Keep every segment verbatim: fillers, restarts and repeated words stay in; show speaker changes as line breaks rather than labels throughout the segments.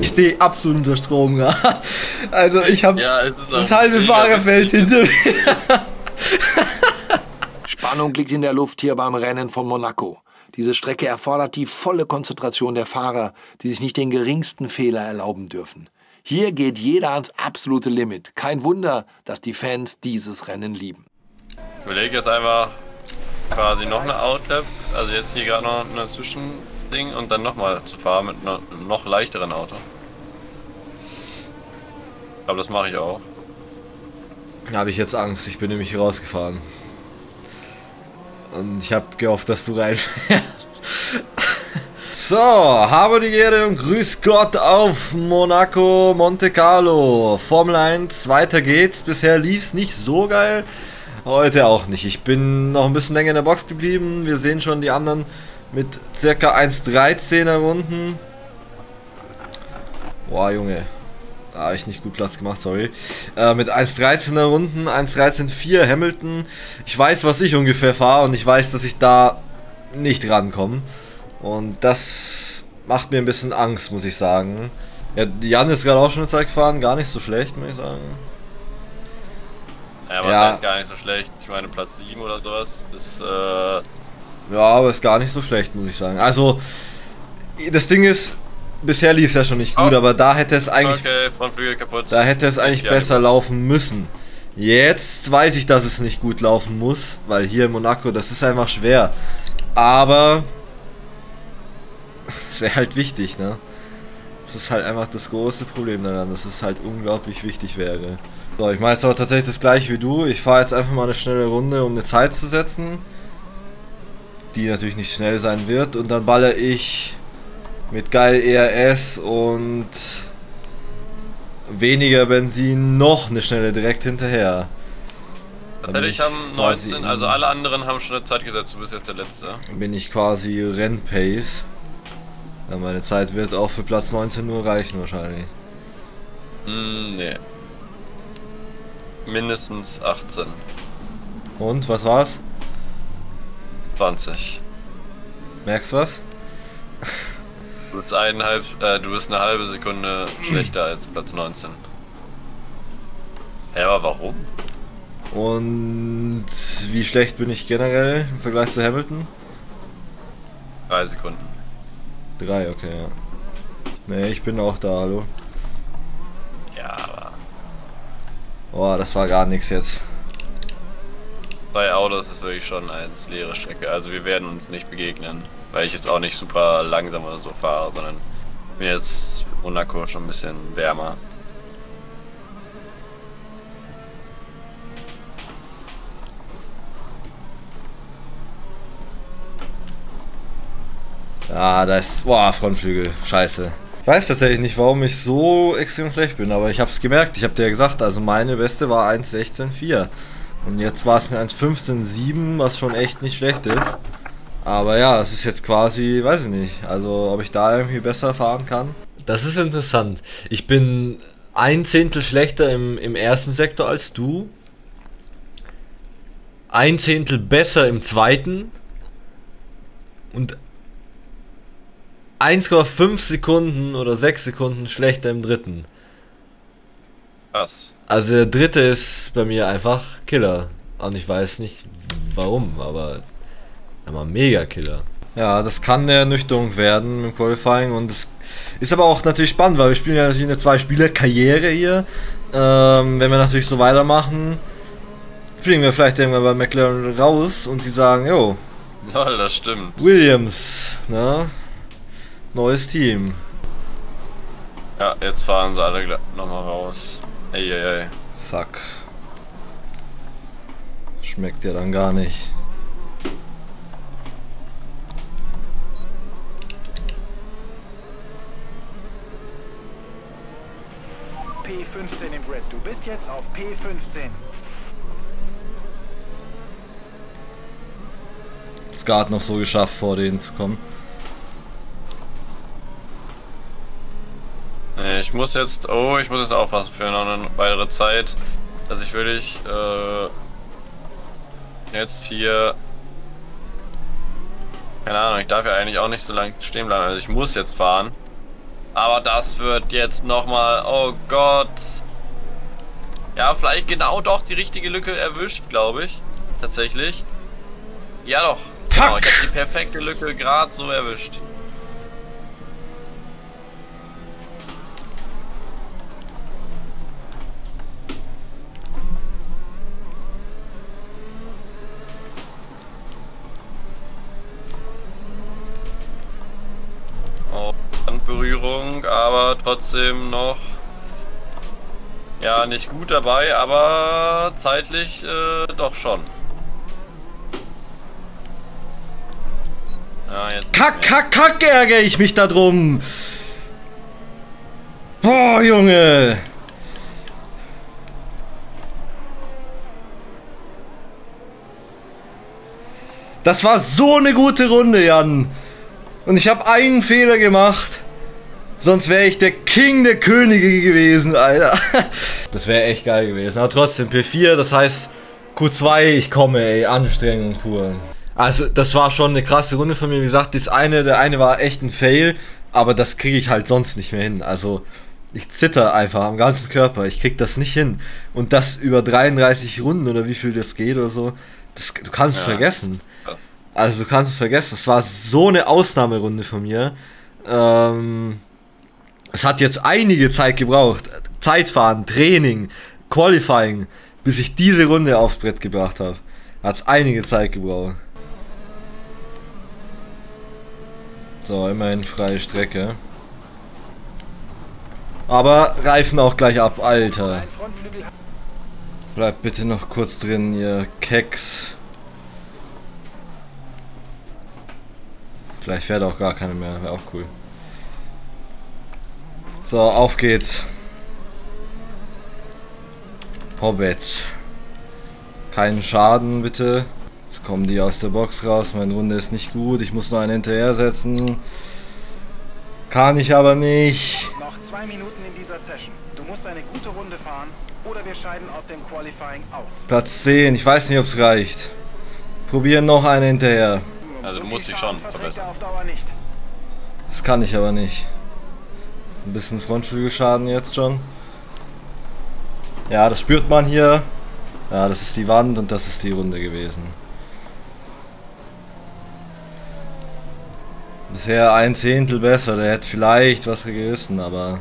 Ich stehe absolut unter Strom gerade. Also ich habe
ja,
das halbe Fahrerfeld hinter mir.
Spannung liegt in der Luft hier beim Rennen von Monaco. Diese Strecke erfordert die volle Konzentration der Fahrer, die sich nicht den geringsten Fehler erlauben dürfen. Hier geht jeder ans absolute Limit. Kein Wunder, dass die Fans dieses Rennen lieben.
Ich überlege jetzt einfach quasi noch eine Outlap, also jetzt hier gerade noch ein Zwischending und dann nochmal zu fahren mit einem noch leichteren Auto. Ich glaube, das mache ich auch.
Da habe ich jetzt Angst, ich bin nämlich hier rausgefahren. Und ich habe gehofft, dass du reinfährst. So, habe die Ehre und grüß Gott auf Monaco, Monte Carlo. Formel eins, weiter geht's. Bisher lief's nicht so geil. Heute auch nicht. Ich bin noch ein bisschen länger in der Box geblieben. Wir sehen schon die anderen mit circa eins dreizehner Runden. Boah, Junge. Da habe ich nicht gut Platz gemacht, sorry. Äh, mit eins dreizehner Runden, eins dreizehn vier Hamilton. Ich weiß, was ich ungefähr fahre und ich weiß, dass ich da nicht rankomme. Und das macht mir ein bisschen Angst, muss ich sagen. Ja, Jan ist gerade auch schon eine Zeit gefahren, gar nicht so schlecht, muss ich sagen.
Ja, was
ja.
heißt gar nicht so schlecht? Ich meine, Platz sieben oder sowas ist, äh...
Ja, aber ist gar nicht so schlecht, muss ich sagen. Also, das Ding ist, bisher lief es ja schon nicht gut, oh. aber da hätte es eigentlich...
Okay, Frontflügel kaputt.
Da hätte es eigentlich besser laufen müssen. Jetzt weiß ich, dass es nicht gut laufen muss, weil hier in Monaco, das ist einfach schwer. Aber... es wäre halt wichtig, ne? Das ist halt einfach das große Problem daran, dass es halt unglaublich wichtig wäre. So, ich mache jetzt aber tatsächlich das gleiche wie du. Ich fahre jetzt einfach mal eine schnelle Runde, um eine Zeit zu setzen. Die natürlich nicht schnell sein wird. Und dann baller ich mit geil E R S und weniger Benzin noch eine schnelle direkt hinterher.
Tatsächlich haben neunzehn, also alle anderen haben schon eine Zeit gesetzt, du bist jetzt der Letzte.
Bin ich quasi Rennpace. Ja, meine Zeit wird auch für Platz neunzehn nur reichen wahrscheinlich.
Mm, nee. Mindestens achtzehn.
Und, was war's?
zwanzig.
Merkst du was?
Du bist, eineinhalb, äh, du bist eine halbe Sekunde schlechter als Platz neunzehn. Ja, aber warum?
Und wie schlecht bin ich generell im Vergleich zu Hamilton?
Drei Sekunden.
Drei, okay, ja. Nee, ich bin auch da, hallo.
Ja, aber...
Boah, das war gar nichts jetzt.
Bei Autos ist wirklich schon als leere Strecke. Also wir werden uns nicht begegnen, weil ich jetzt auch nicht super langsam oder so fahre, sondern mir ist Monaco schon ein bisschen wärmer.
Ah, da ist... Boah, Frontflügel. Scheiße. Ich weiß tatsächlich nicht, warum ich so extrem schlecht bin, aber ich habe es gemerkt. Ich habe dir ja gesagt, also meine beste war eins sechzehn vier. Und jetzt war es eine eins fünfzehn sieben, was schon echt nicht schlecht ist. Aber ja, es ist jetzt quasi, weiß ich nicht, also ob ich da irgendwie besser fahren kann. Das ist interessant. Ich bin ein Zehntel schlechter im, im ersten Sektor als du. Ein Zehntel besser im zweiten. Und eins Komma fünf Sekunden oder sechs Sekunden schlechter im dritten.
Krass.
Also der dritte ist bei mir einfach Killer. Und ich weiß nicht warum, aber aber mega Killer. Ja, das kann eine Ernüchterung werden im Qualifying und es ist aber auch natürlich spannend, weil wir spielen ja natürlich eine Zwei-Spieler-Karriere hier. Ähm, wenn wir natürlich so weitermachen, fliegen wir vielleicht irgendwann bei McLaren raus und die sagen, jo,
Ja, das stimmt.
Williams, ne? Neues Team.
Ja, jetzt fahren sie alle nochmal raus. Ey, ey, ey.
Fuck. Schmeckt ja dann gar nicht.
P fünfzehn im Grid. Du bist jetzt auf P fünfzehn.
Es gerade noch so geschafft, vor denen zu kommen.
Ich muss jetzt, oh, ich muss jetzt aufpassen für noch eine weitere Zeit, dass ich wirklich äh, jetzt hier, keine Ahnung, ich darf ja eigentlich auch nicht so lange stehen bleiben, also ich muss jetzt fahren, Aber das wird jetzt nochmal, oh Gott. Ja, vielleicht genau doch die richtige Lücke erwischt, glaube ich. Tatsächlich. Ja doch. Genau, ich habe die perfekte Lücke gerade so erwischt. Oh, Handberührung, aber trotzdem noch. Ja, nicht gut dabei, aber zeitlich äh, doch schon. Ja, jetzt
Kack, kack, kack, ärgere ich mich da drum. Boah, Junge. Das war so eine gute Runde, Jan. Und ich habe einen Fehler gemacht. Sonst wäre ich der King der Könige gewesen, Alter. Das wäre echt geil gewesen. Aber trotzdem P vier, das heißt Q zwei, ich komme, ey. Anstrengung pur. Also das war schon eine krasse Runde von mir. Wie gesagt, das eine, der eine war echt ein Fail. Aber das kriege ich halt sonst nicht mehr hin. Also ich zitter einfach am ganzen Körper. Ich krieg das nicht hin. Und das über dreiunddreißig Runden oder wie viel das geht oder so. Das, du kannst es ja vergessen. Also du kannst es vergessen. Das war so eine Ausnahmerunde von mir. Ähm... Es hat jetzt einige Zeit gebraucht, Zeitfahren, Training, Qualifying, bis ich diese Runde aufs Brett gebracht habe. Hat es einige Zeit gebraucht. So, immerhin freie Strecke. Aber Reifen auch gleich ab, Alter. Bleibt bitte noch kurz drin, ihr Keks. Vielleicht fährt auch gar keine mehr, wäre auch cool. So, auf geht's. Hobbits. Keinen Schaden, bitte. Jetzt kommen die aus der Box raus. Meine Runde ist nicht gut. Ich muss noch einen hinterher setzen. Kann ich aber nicht.
Noch zwei Minuten in dieser Session. Du musst eine gute Runde fahren oder wir scheiden aus dem Qualifying aus.
Platz zehn. Ich weiß nicht, ob es reicht. Probieren noch einen hinterher.
Also du musst dich schon verbessern.
Das kann ich aber nicht. Ein bisschen Frontflügelschaden jetzt schon. Ja, das spürt man hier. Ja, das ist die Wand und das ist die Runde gewesen. Bisher ein Zehntel besser. Der hätte vielleicht was gerissen, aber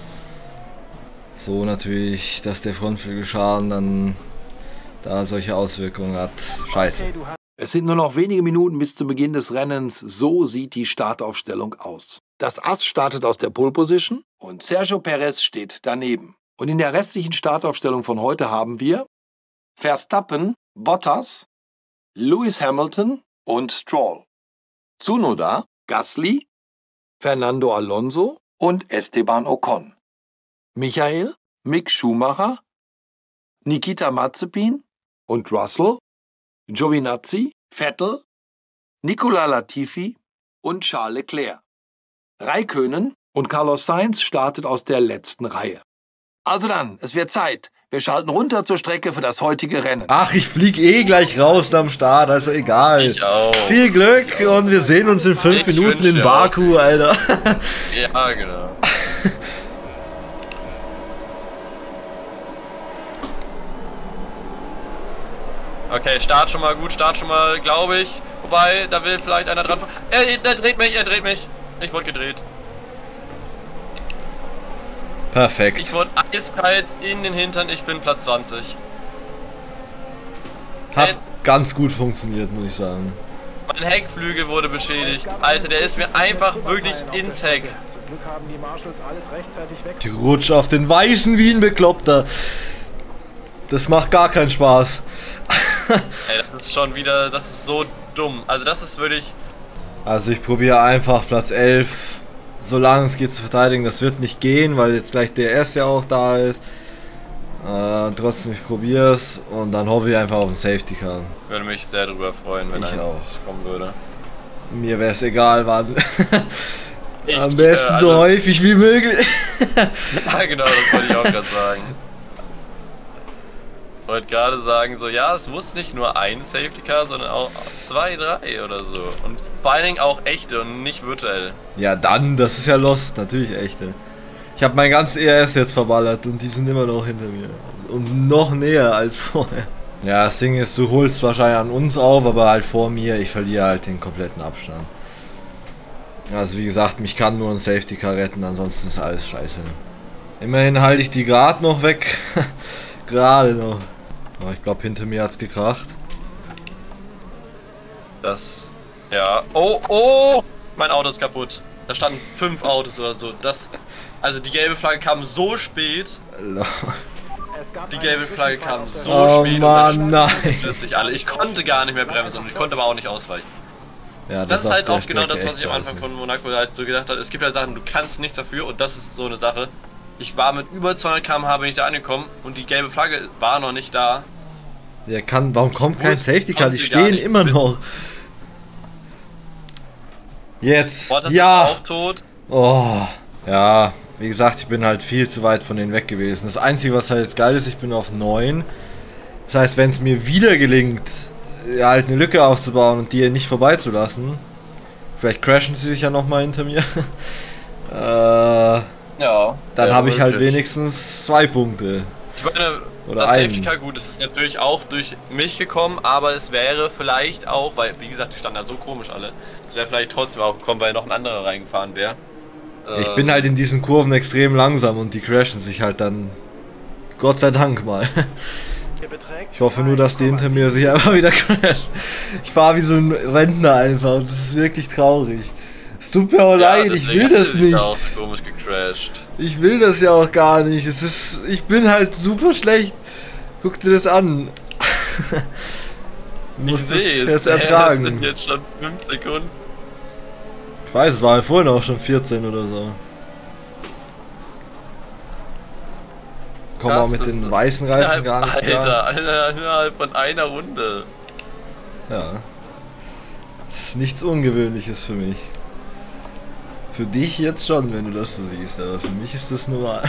so natürlich, dass der Frontflügelschaden dann da solche Auswirkungen hat. Scheiße.
Es sind nur noch wenige Minuten bis zum Beginn des Rennens. So sieht die Startaufstellung aus. Das Ass startet aus der Pole Position und Sergio Perez steht daneben. Und in der restlichen Startaufstellung von heute haben wir Verstappen, Bottas, Lewis Hamilton und Stroll. Tsunoda, Gasly, Fernando Alonso und Esteban Ocon. Michael, Mick Schumacher, Nikita Mazepin und Russell, Giovinazzi, Vettel, Nicolas Latifi und Charles Leclerc. Räikkönen und Carlos Sainz startet aus der letzten Reihe. Also dann, es wird Zeit. Wir schalten runter zur Strecke für das heutige Rennen.
Ach, ich flieg eh gleich raus am Start, also egal.
Ich auch.
Viel Glück und wir sehen uns in fünf
Ich
Minuten in
wünsche
Baku, Alter.
Ja, genau. Okay, Start schon mal gut, Start schon mal, glaube ich. Wobei, da will vielleicht einer dran fahren. Er, er dreht mich, er dreht mich. Ich wurde gedreht.
Perfekt.
Ich wurde eiskalt in den Hintern, ich bin Platz zwanzig.
Hat
Äh,
ganz gut funktioniert, muss ich sagen.
Mein Heckflügel wurde beschädigt. Alter, der ist mir einfach wirklich ins Heck.
Zum Glück haben die Marshals alles rechtzeitig weg.
Ich rutsch auf den Weißen wie ein Bekloppter. Das macht gar keinen Spaß.
Ey, das ist schon wieder, das ist so dumm. Also das ist wirklich...
Also ich probiere einfach Platz elf, solange es geht, zu verteidigen. Das wird nicht gehen, weil jetzt gleich D R S ja auch da ist. Äh, trotzdem, ich probiere es und dann hoffe ich einfach auf einen Safety Car.
Würde mich sehr darüber freuen, wenn
Ich
ein
auch.
kommen würde.
Mir wäre es egal, wann.
Ich,
Am besten
äh, also,
so häufig wie möglich.
Ja, genau, das wollte ich auch gerade sagen. wollte gerade sagen, so, ja, es muss nicht nur ein Safety Car, sondern auch zwei, drei oder so. Und vor allen Dingen auch echte und nicht virtuell.
Ja, dann, das ist ja Lost, natürlich echte. Ich habe mein ganzes E R S jetzt verballert und die sind immer noch hinter mir. Und noch näher als vorher. Ja, das Ding ist, du holst wahrscheinlich an uns auf, aber halt vor mir, ich verliere halt den kompletten Abstand. Also wie gesagt, mich kann nur ein Safety Car retten, ansonsten ist alles scheiße. Immerhin halte ich die gerade noch weg. Gerade noch. Aber ich glaube, hinter mir hat's gekracht.
Das, ja, oh, oh, mein Auto ist kaputt. Da standen fünf Autos oder so. Das, also die gelbe Flagge kam so spät. Die gelbe Flagge kam so
oh
spät
Mann,
und da
nein.
plötzlich alle. Ich konnte gar nicht mehr bremsen und ich konnte aber auch nicht ausweichen.
Ja,
Das, das ist halt
auf
auch
der
genau
Strecke
das, was
echt
ich am Anfang
scheiße.
von Monaco halt so gedacht habe. Es gibt ja Sachen, du kannst nichts dafür und das ist so eine Sache. Ich war mit über zweihundert Kilometer pro Stunde bin ich da angekommen und die gelbe Flagge war noch nicht da.
Der kann, warum kommt kein
wusste-
Safety Car? Die
konnte gar
stehen
nicht
immer
mit.
noch. Jetzt.
Boah, das
ja.
ist auch tot.
Oh. Ja, wie gesagt, ich bin halt viel zu weit von denen weg gewesen. Das Einzige, was halt jetzt geil ist, ich bin auf neun. Das heißt, wenn es mir wieder gelingt, ja, halt eine Lücke aufzubauen und die nicht vorbeizulassen, vielleicht crashen sie sich ja nochmal hinter mir, äh,
Ja.
dann
ja,
habe ich halt
wirklich.
wenigstens zwei Punkte.
Ich meine,
Oder
das
einen.
Safety Car, gut, es ist natürlich auch durch mich gekommen, aber es wäre vielleicht auch, weil, wie gesagt, die standen da so komisch alle, es wäre vielleicht trotzdem auch gekommen, weil noch ein anderer reingefahren wäre.
Ich bin halt in diesen Kurven extrem langsam und die crashen sich halt dann, Gott sei Dank mal. Ich hoffe nur, dass die hinter mir sich einfach wieder crashen. Ich fahre wie so ein Rentner einfach und das ist wirklich traurig. Es tut mir auch leid, ich will das nicht.
Auch so komisch gecrashed.
Ich will das ja auch gar nicht. Es ist, ich bin halt super schlecht. Guck dir das an. Du
Ich
musst das
sehe es,
jetzt
ja, das
ertragen.
sind jetzt schon fünf Sekunden.
Ich weiß, es war ja vorhin auch schon vierzehn oder so. Komm
Krass,
auch mit
das
den
ist
weißen Reifen gar nicht klar.
Alter, Alter, innerhalb von einer Runde.
Ja. Das ist nichts Ungewöhnliches für mich. Für dich jetzt schon, wenn du das so siehst, aber für mich ist das normal.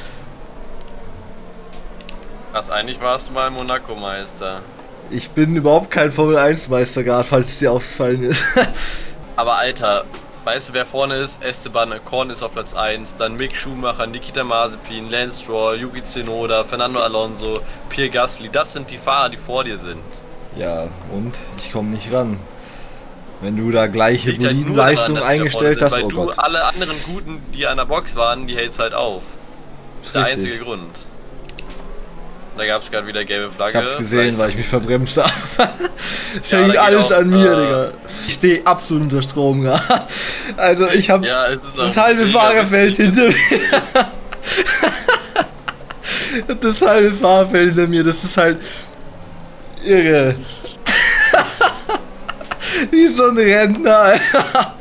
Ach, eigentlich warst du mal Monaco-Meister.
Ich bin überhaupt kein Formel eins Meister gerade, falls es dir aufgefallen ist.
Aber Alter, weißt du wer vorne ist? Esteban Ocon ist auf Platz eins, dann Mick Schumacher, Nikita Mazepin, Lance Stroll, Yuki Tsunoda, Fernando Alonso, Pierre Gasly, das sind die Fahrer, die vor dir sind.
Ja, und ich komme nicht ran. Wenn du da gleiche
Liegt halt nur
Bolidenleistung
daran, dass die da vorne
eingestellt
sind,
hast,
weil
oh
du
Gott.
alle anderen Guten, die an der Box waren, die hältst halt auf. Das ist der
Richtig.
einzige Grund. Da gab es gerade wieder gelbe
Ich
Flagge.
hab's gesehen, weil ich mich verbremst habe. Es
Ja,
hängt
da geht
alles
auch,
an mir,
äh,
Digga. Ich stehe absolut unter Strom gerade. Also ich habe
Ja, es ist
das
auch
halbe
mega
Fahrerfeld
witzig.
hinter mir. Das halbe Fahrerfeld hinter mir, das ist halt irre. Wie so ein Rentner, Alter.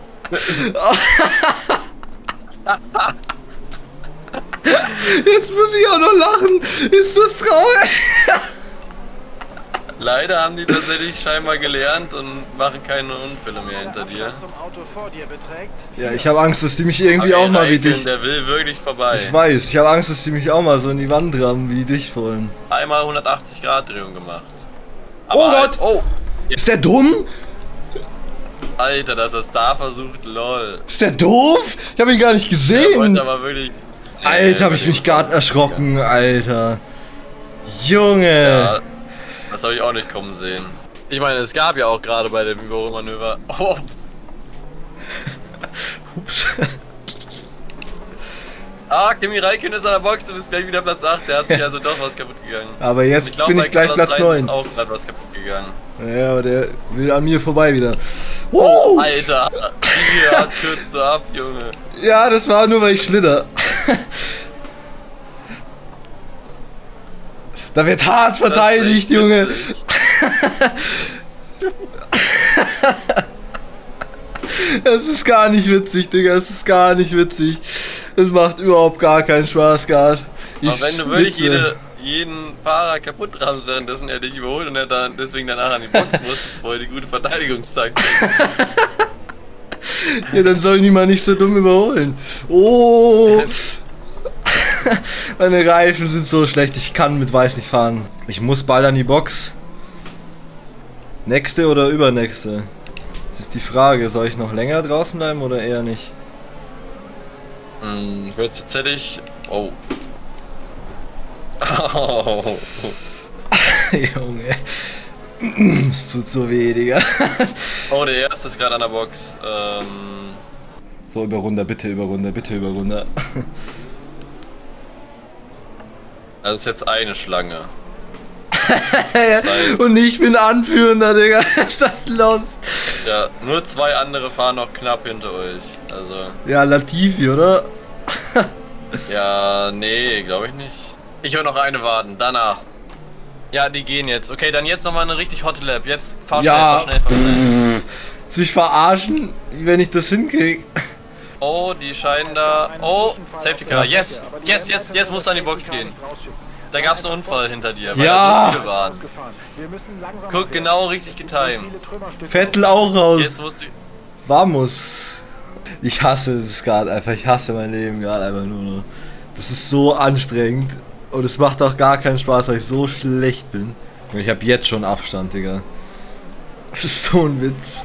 Jetzt muss ich auch noch lachen. Ist das traurig?
Leider haben die tatsächlich scheinbar gelernt und machen keine Unfälle mehr hinter dir.
Zum Auto vor dir beträgt.
Ja, ich habe Angst, dass die mich irgendwie
Aber
auch mal wie
Raikkonen,
dich.
Der will wirklich vorbei.
Ich weiß, ich habe Angst, dass die mich auch mal so in die Wand rammen wie dich vorhin.
Einmal hundertachtzig Grad Drehung gemacht.
Oh
Aber
Gott!
Oh!
Ist der dumm?
Alter, dass er es da versucht, lol.
Ist der doof? Ich habe ihn gar nicht
Der
gesehen.
wollte aber wirklich.
Alter, habe ich mich gerade erschrocken, Alter. Junge.
Ja, das habe ich auch nicht kommen sehen. Ich meine, es gab ja auch gerade bei dem Überholmanöver. Oh,
Ups.
ah, Kimi Räikkönen ist an der Box, du bist gleich wieder Platz acht. Der hat sich also doch was kaputt gegangen.
Aber jetzt
Ich glaub,
bin
bei
ich gleich
Carlos
Platz
Sainz
neun.
ist auch gerade was kaputt gegangen.
Ja, aber der will an mir vorbei wieder. Wow.
Alter, wie hart kürzt du ab, Junge.
Ja, das war nur, weil ich schlitter. Da wird hart verteidigt,
Das ist echt
Junge.
witzig.
Es ist gar nicht witzig, Digga. Es ist gar nicht witzig. Es macht überhaupt gar keinen Spaß gerade.
Aber wenn du wirklich
schwitze.
jede, jeden Fahrer kaputt rammst, währenddessen er dich überholt und er dann deswegen danach an die Box muss, ist voll die gute Verteidigungstaktik.
Ja, dann sollen die mal nicht so dumm überholen. Oh. Meine Reifen sind so schlecht, ich kann mit weiß nicht fahren. Ich muss bald an die Box. Nächste oder übernächste? Das ist die Frage, soll ich noch länger draußen bleiben oder eher nicht?
Hm, ich würde tatsächlich... Oh. Oh.
Junge. Es tut so weh, Digga.
Oh, der erste ist gerade an der Box. Ähm...
So, über runter, bitte über runter, bitte über runter.
Also ist jetzt eine Schlange.
Das heißt, und ich bin Anführender, Digga. Was ist das los?
Ja, nur zwei andere fahren noch knapp hinter euch. Also.
Ja, Latifi, oder?
Ja, nee, glaube ich nicht. Ich will noch eine warten, danach. Ja, die gehen jetzt. Okay, dann jetzt nochmal eine richtig hot Lap. Jetzt fahr schnell,
ja.
fahr schnell, fahr schnell.
Sich verarschen, wenn ich das hinkriege.
Oh, die scheinen da. Oh, Safety Car. Yes, jetzt, jetzt, jetzt muss an die Box gehen. Da gab es einen Unfall hinter dir, weil
ja.
da so viele waren. Guck, genau richtig getimed.
Vettel auch raus.
Jetzt musst du.
Vamos. Ich hasse es gerade einfach. Ich hasse mein Leben gerade einfach nur noch. Das ist so anstrengend. Und es macht auch gar keinen Spaß, weil ich so schlecht bin. Ich habe jetzt schon Abstand, Digga. Das ist so ein Witz.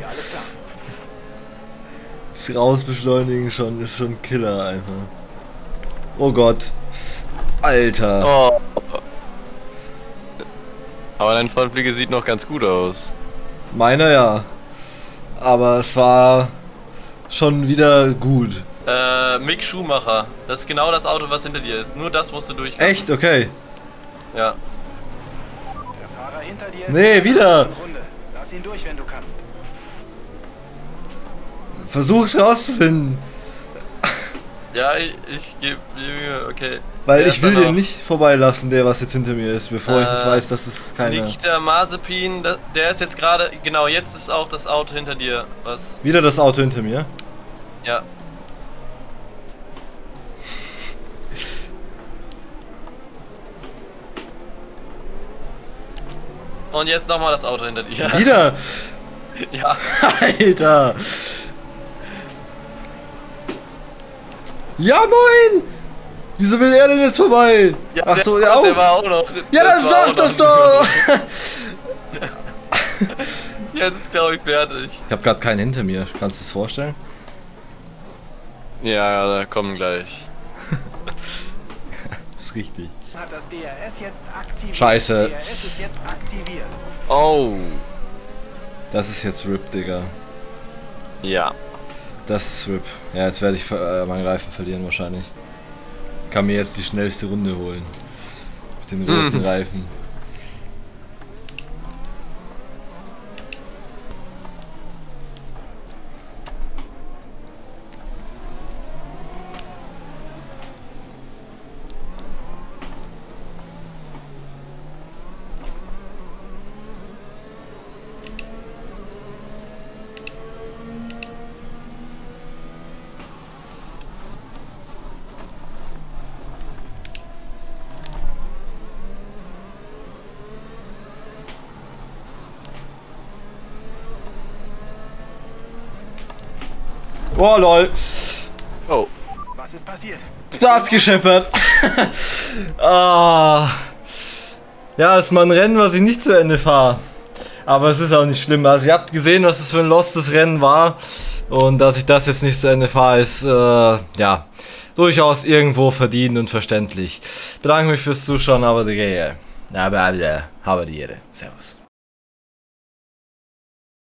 Das Rausbeschleunigen schon ist schon Killer einfach. Oh Gott. Alter.
Oh. Aber dein Frontflügel sieht noch ganz gut aus.
Meiner ja. Aber es war schon wieder gut.
Äh, Mick Schumacher. Das ist genau das Auto, was hinter dir ist. Nur das musst du durchlassen.
Echt? Okay.
Ja.
Der Fahrer hinter dir ist
Nee, wieder.
Runde. Lass ihn durch, wenn du kannst.
Versuch's rauszufinden.
Ja, ich, ich gebe mir, okay.
Weil
Der
ich
ist
will
dann
den
noch-
nicht vorbeilassen, der was jetzt hinter mir ist, bevor ich nicht
Äh,
weiß, dass es keiner...
Nikita Mazepin, da- der ist jetzt gerade, genau, jetzt ist auch das Auto hinter dir, was,
Wieder das Auto hinter mir.
ja. Und jetzt nochmal das Auto hinter dir.
Wieder!
Ja.
Alter! Ja, moin! Wieso will er denn jetzt vorbei?
Ja,
Ach
der-
so, ja auch.
Der war auch noch.
Ja, dann
war auch
sag das
noch-
doch!
Jetzt ist, glaube ich, fertig.
Ich hab grad keinen hinter mir. Kannst du es vorstellen?
Ja, ja, da kommen gleich.
Das ist richtig.
Hat das D R S jetzt aktiviert?
Scheiße.
D R S ist jetzt aktiviert.
Oh.
Das ist jetzt R I P, Digga.
Ja.
Das ist R I P. Ja, jetzt werde ich äh, meinen Reifen verlieren wahrscheinlich. Kann mir jetzt die schnellste Runde holen. Mit den roten Reifen. Oh lol.
Oh.
Was ist passiert?
Da hat's gescheppert. Ah. Ja, ist mal ein Rennen, was ich nicht zu Ende fahre. Aber es ist auch nicht schlimm. Also ihr habt gesehen, was es für ein lostes Rennen war. Und dass ich das jetzt nicht zu Ende fahre, ist äh, ja durchaus irgendwo verdient und verständlich. Bedanke mich fürs Zuschauen, aber die Gehe. Aber aber die Ehre. Servus.